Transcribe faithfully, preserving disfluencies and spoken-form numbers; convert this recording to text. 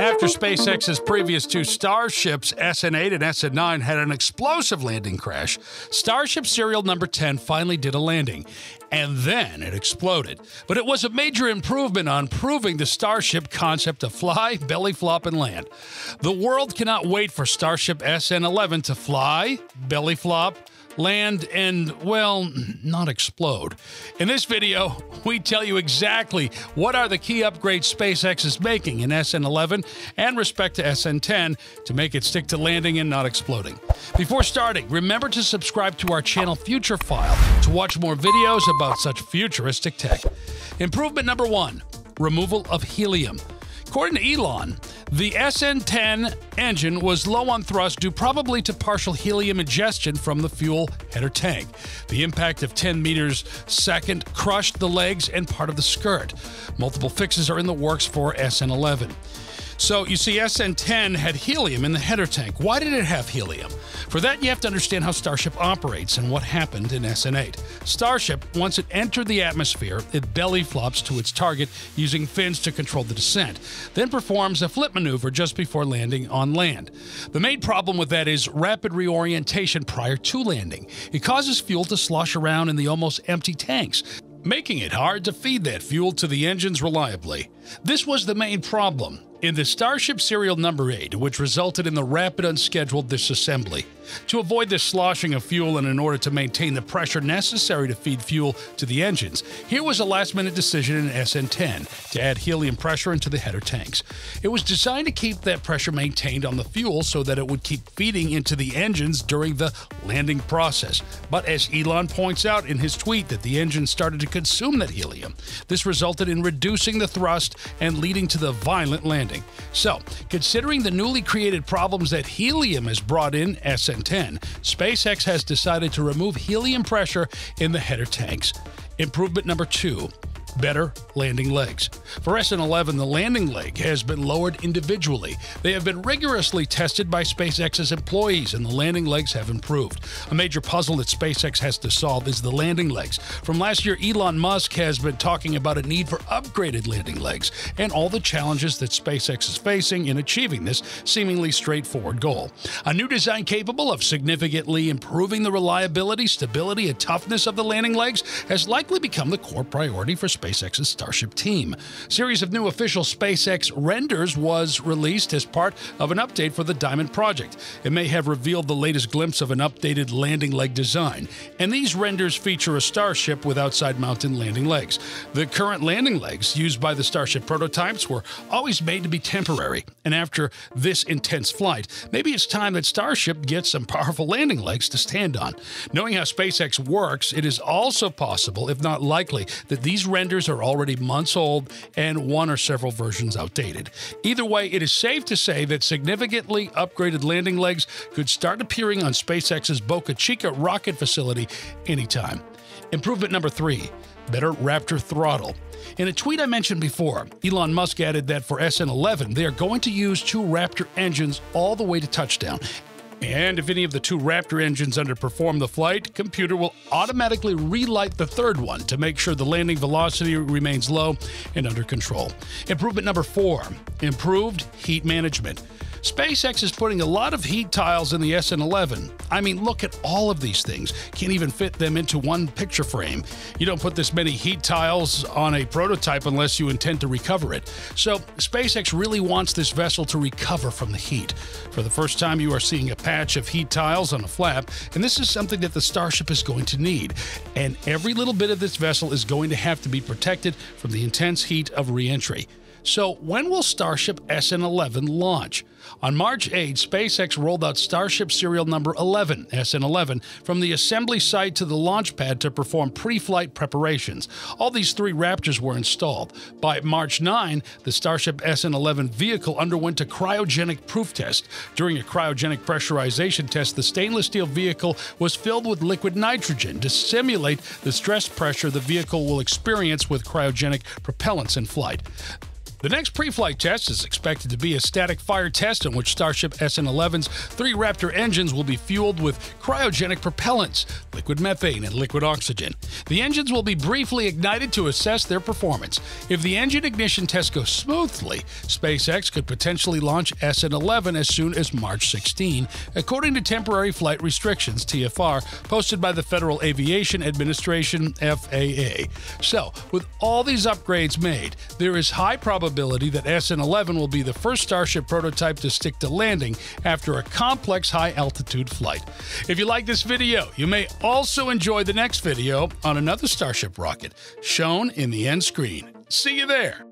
After SpaceX's previous two Starships, S N eight and S N nine, had an explosive landing crash, Starship serial number ten finally did a landing, and then it exploded. But it was a major improvement on proving the Starship concept to fly, belly flop, and land. The world cannot wait for Starship S N eleven to fly, belly flop, land, and, well, not explode. In this video, we tell you exactly what are the key upgrades SpaceX is making in S N eleven and respect to S N ten to make it stick to landing and not exploding. Before starting, remember to subscribe to our channel Futurephile to watch more videos about such futuristic tech. Improvement number one, removal of helium. According to Elon, the S N ten engine was low on thrust due probably to partial helium ingestion from the fuel header tank. The impact of ten meters second crushed the legs and part of the skirt. Multiple fixes are in the works for S N eleven. So, you see, S N ten had helium in the header tank. Why did it have helium? For that, you have to understand how Starship operates and what happened in S N eight. Starship, once it entered the atmosphere, it belly flops to its target using fins to control the descent, then performs a flip maneuver just before landing on land. The main problem with that is rapid reorientation prior to landing. It causes fuel to slosh around in the almost empty tanks, making it hard to feed that fuel to the engines reliably. This was the main problem in the Starship serial number eight, which resulted in the rapid unscheduled disassembly. To avoid this sloshing of fuel and in order to maintain the pressure necessary to feed fuel to the engines, here was a last-minute decision in S N ten to add helium pressure into the header tanks. It was designed to keep that pressure maintained on the fuel so that it would keep feeding into the engines during the landing process. But as Elon points out in his tweet that the engine started to consume that helium, this resulted in reducing the thrust and leading to the violent landing. So, considering the newly created problems that helium has brought in S N ten, SpaceX has decided to remove helium pressure in the header tanks. Improvement number two, better landing legs. For S N eleven, the landing leg has been lowered individually. They have been rigorously tested by SpaceX's employees, and the landing legs have improved. A major puzzle that SpaceX has to solve is the landing legs. From last year, Elon Musk has been talking about a need for upgraded landing legs and all the challenges that SpaceX is facing in achieving this seemingly straightforward goal. A new design capable of significantly improving the reliability, stability, and toughness of the landing legs has likely become the core priority for SpaceX's Starship team. A series of new official SpaceX renders was released as part of an update for the Diamond project. It may have revealed the latest glimpse of an updated landing leg design, and these renders feature a Starship with outside-mounted landing legs. The current landing legs used by the Starship prototypes were always made to be temporary, and after this intense flight, maybe it's time that Starship gets some powerful landing legs to stand on. Knowing how SpaceX works, it is also possible, if not likely, that these renders are already months old and one or several versions outdated. Either way, it is safe to say that significantly upgraded landing legs could start appearing on SpaceX's Boca Chica rocket facility anytime. Improvement number three, better Raptor throttle. In a tweet I mentioned before, Elon Musk added that for S N eleven, they are going to use two Raptor engines all the way to touchdown. And if any of the two Raptor engines underperform the flight, computer will automatically relight the third one to make sure the landing velocity remains low and under control. Improvement number four, improved heat management. SpaceX is putting a lot of heat tiles in the S N eleven. I mean, look at all of these things. Can't even fit them into one picture frame. You don't put this many heat tiles on a prototype unless you intend to recover it. So, SpaceX really wants this vessel to recover from the heat. For the first time, you are seeing a patch of heat tiles on a flap, and this is something that the Starship is going to need. And every little bit of this vessel is going to have to be protected from the intense heat of re-entry. So, when will Starship S N eleven launch? On March eighth, SpaceX rolled out Starship serial number eleven, S N eleven, from the assembly site to the launch pad to perform pre-flight preparations. All these three Raptors were installed. By March ninth, the Starship S N eleven vehicle underwent a cryogenic proof test. During a cryogenic pressurization test, the stainless steel vehicle was filled with liquid nitrogen to simulate the stress pressure the vehicle will experience with cryogenic propellants in flight. The next pre-flight test is expected to be a static fire test in which Starship S N eleven's three Raptor engines will be fueled with cryogenic propellants, liquid methane and liquid oxygen. The engines will be briefly ignited to assess their performance. If the engine ignition test goes smoothly, SpaceX could potentially launch S N eleven as soon as March sixteenth, according to Temporary Flight Restrictions T F R posted by the Federal Aviation Administration F A A. So, with all these upgrades made, there is high probability that S N eleven will be the first Starship prototype to stick to landing after a complex high-altitude flight. If you like this video, you may also enjoy the next video on another Starship rocket, shown in the end screen. See you there!